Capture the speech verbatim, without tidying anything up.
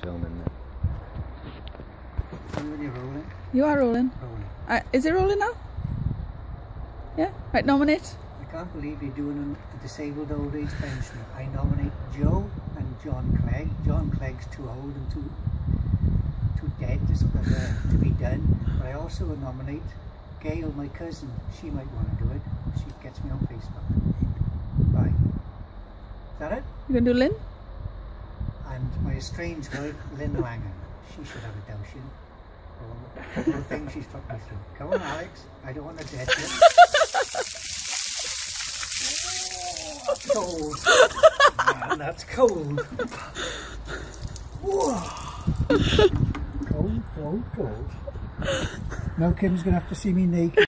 filming now. You're rolling. You are rolling. Rolling. Uh, is it rolling now? Yeah? Right, nominate. I can't believe you're doing a disabled old age pensioner. I nominate Joe and John Clegg. John Clegg's too old and too too dead to sort of uh, to be done. But I also nominate Gail, my cousin. She might want to do it. She gets me on Facebook. Bye. Is that it? You gonna do Lynn? And my estranged wife, Lynn Langan. She should have a douching. For all the things she's put me through. Come on, Alex. I don't want to dead you. Cold. Man, that's cold. Whoa. Cold, cold, cold. Now Kim's going to have to see me naked.